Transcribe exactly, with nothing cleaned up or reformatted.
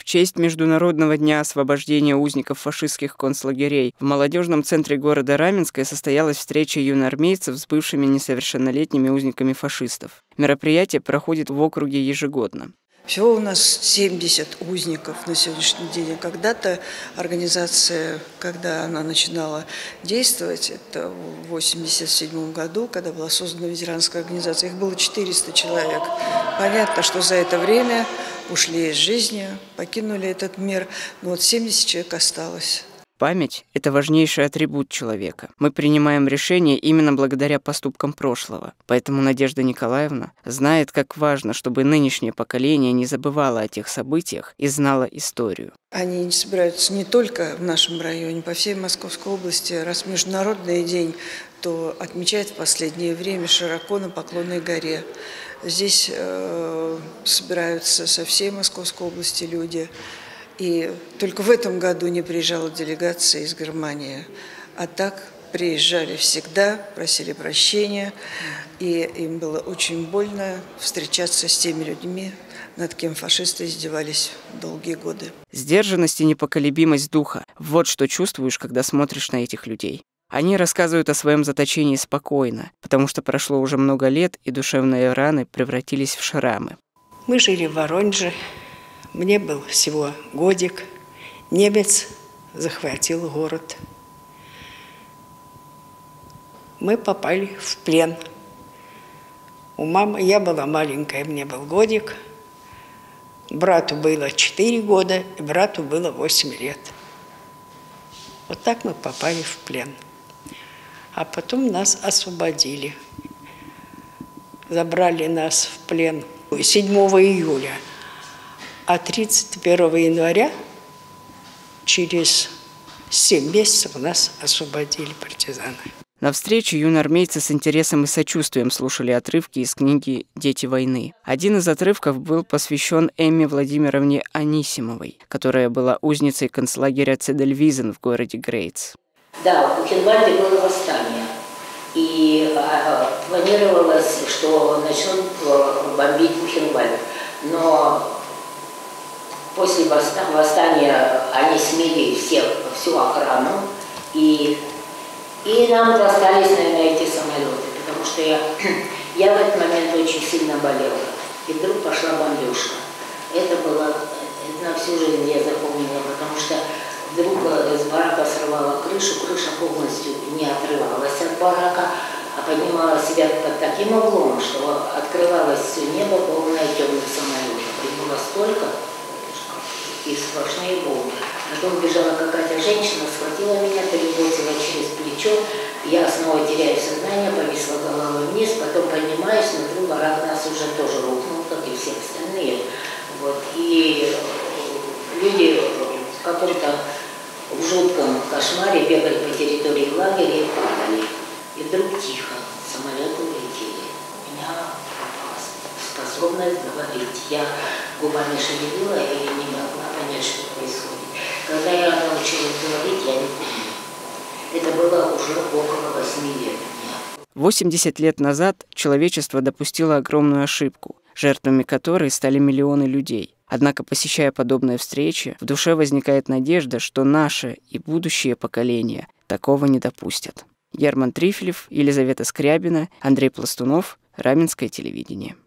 В честь Международного дня освобождения узников фашистских концлагерей в молодежном центре города Раменское состоялась встреча юноармейцев с бывшими несовершеннолетними узниками фашистов. Мероприятие проходит в округе ежегодно. Всего у нас семьдесят узников на сегодняшний день. Когда-то организация, когда она начинала действовать, это в восемьдесят седьмом году, когда была создана ветеранская организация, их было четыреста человек. Понятно, что за это время ушли из жизни, покинули этот мир, но вот семьдесят человек осталось. Память – это важнейший атрибут человека. Мы принимаем решения именно благодаря поступкам прошлого. Поэтому Надежда Николаевна знает, как важно, чтобы нынешнее поколение не забывало о тех событиях и знало историю. Они собираются не только в нашем районе, по всей Московской области. Раз Международный день, то отмечают в последнее время широко на Поклонной горе. Здесь э, собираются со всей Московской области люди. И только в этом году не приезжала делегация из Германии. А так приезжали всегда, просили прощения. И им было очень больно встречаться с теми людьми, над кем фашисты издевались долгие годы. Сдержанность и непоколебимость духа – вот что чувствуешь, когда смотришь на этих людей. Они рассказывают о своем заточении спокойно, потому что прошло уже много лет, и душевные раны превратились в шрамы. Мы жили в Воронеже. Мне был всего годик. Немец захватил город. Мы попали в плен. У мамы, я была маленькая, мне был годик. Брату было четыре года, и брату было восемь лет. Вот так мы попали в плен. А потом нас освободили. Забрали нас в плен седьмого июля. А тридцать первого января, через семь месяцев, нас освободили партизаны. На встрече юноармейцы с интересом и сочувствием слушали отрывки из книги «Дети войны». Один из отрывков был посвящен Эмме Владимировне Анисимовой, которая была узницей концлагеря Цедельвизен в городе Грейц. Да, в Бухенвальде было восстание. И а, планировалось, что начнут бомбить Бухенвальд. Но после восстания они смели всех, всю охрану, и, и нам достались, наверное, эти самолеты, потому что я, я в этот момент очень сильно болела, и вдруг пошла бомбежка. Это было, это на всю жизнь я запомнила, потому что вдруг с барака срывала крышу, крыша полностью не отрывалась от барака, а поднимала себя под таким углом, что открывалось все небо, полное темных самолетов. Их было столько, и сплошные волны. Потом бежала какая-то женщина, схватила меня, перебросила через плечо. Я снова теряю сознание, повисла головой вниз, потом поднимаюсь, внутри барак нас уже тоже рухнул, как и все остальные. Вот. И люди в каком-то жутком кошмаре бегали по территории лагеря и падали. И вдруг тихо, самолеты улетели. У меня способность говорить. Я губами шевелила и не могла понять, что происходит. Когда я научилась говорить, я не помню. Это было уже около восьми лет. восемьдесят лет назад человечество допустило огромную ошибку, жертвами которой стали миллионы людей. Однако, посещая подобные встречи, в душе возникает надежда, что наше и будущее поколения такого не допустят. Герман Трифелев, Елизавета Скрябина, Андрей Пластунов, Раменское телевидение.